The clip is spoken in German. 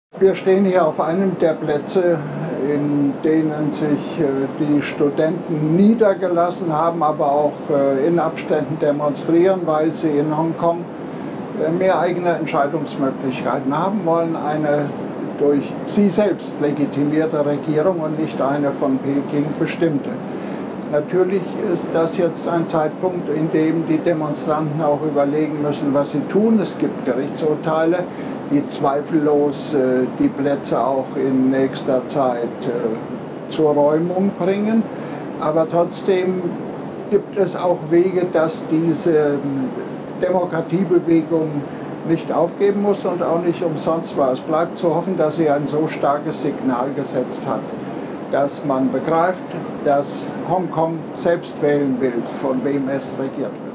Wir stehen hier auf einem der Plätze, in denen sich die Studenten niedergelassen haben, aber auch in Abständen demonstrieren, weil sie in Hongkong mehr eigene Entscheidungsmöglichkeiten haben wollen. Eine durch sie selbst legitimierte Regierung und nicht eine von Peking bestimmte. Natürlich ist das jetzt ein Zeitpunkt, in dem die Demonstranten auch überlegen müssen, was sie tun. Es gibt Gerichtsurteile, die zweifellos die Plätze auch in nächster Zeit zur Räumung bringen. Aber trotzdem gibt es auch Wege, dass diese Demokratiebewegung nicht aufgeben muss und auch nicht umsonst war. Es bleibt zu hoffen, dass sie ein so starkes Signal gesetzt hat, dass man begreift, dass Hongkong selbst wählen will, von wem es regiert wird.